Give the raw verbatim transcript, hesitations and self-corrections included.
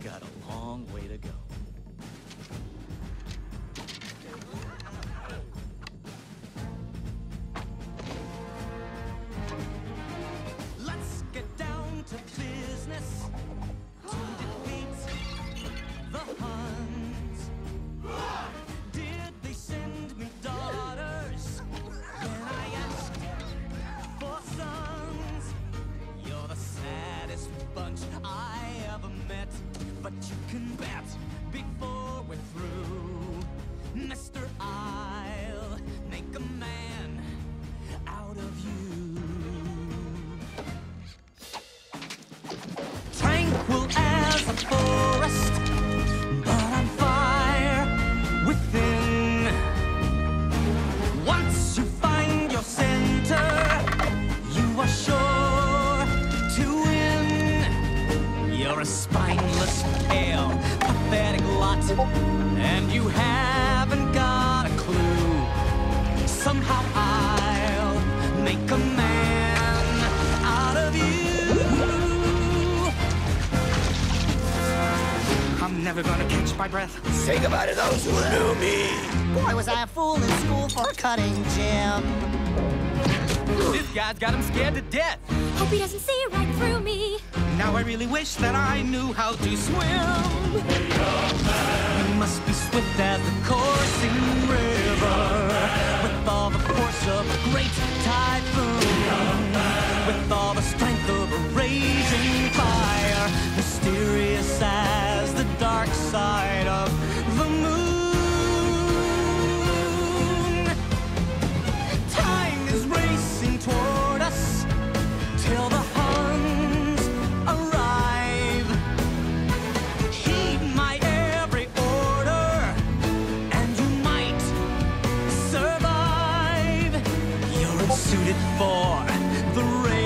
got a long way to go. Let's get down to business to defeat the Huns. Did they send me daughters when I asked for sons? You're the saddest bunch I ever met, but you can bet before we're through, Mister I'll make a man out of you. Tranquil as a forest, but on fire within. Once you find your center, you are sure to win. You're a spineless, pale, pathetic lot, and you haven't got a clue. Somehow I'll make a man out of you. I'm never gonna catch my breath. Say goodbye to those who knew me. Boy, was I a fool in school for a cutting gym. This guy's got him scared to death. Hope he doesn't see right through me. Now I really wish that I knew how to swim. You must be swift as the coursing river, with all the force of a great typhoon, with all the strength of a raging fire, mysterious as the dark side of the moon. Time is racing toward us till the Huns arrive. Heed my every order, and you might survive. You're suited for the race.